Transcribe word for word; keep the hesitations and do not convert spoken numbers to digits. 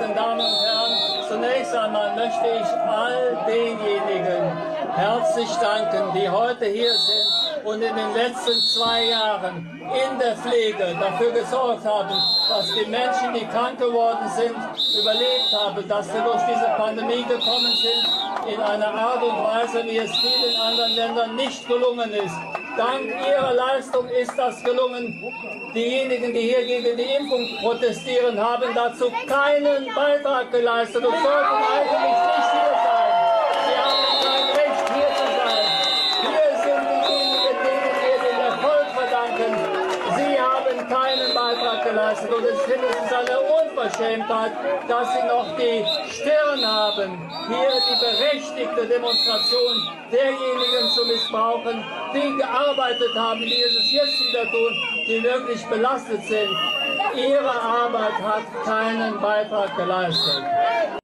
verehrten Damen und Herren, zunächst einmal möchte ich all denjenigen herzlich danken, die heute hier sind und in den letzten zwei Jahren in der Pflege dafür gesorgt haben, dass die Menschen, die krank geworden sind, überlebt haben, dass sie durch diese Pandemie gekommen sind in einer Art und Weise, wie es vielen anderen Ländern nicht gelungen ist. Dank Ihrer Leistung ist das gelungen. Diejenigen, die hier gegen die Impfung protestieren, haben dazu keinen Beitrag geleistet und sollten eigentlich nicht hier sein. Sie haben kein Recht, hier zu sein. Hier sind diejenigen, denen wir den Erfolg verdanken. Sie haben keinen Beitrag geleistet und ich finde, es ist eine Unverschämtheit, dass Sie noch die Stirn haben, hier die berechtigte Demonstration derjenigen zu missbrauchen, die gearbeitet haben, die es jetzt wieder tun, die wirklich belastet sind. Ihre Arbeit hat keinen Beitrag geleistet.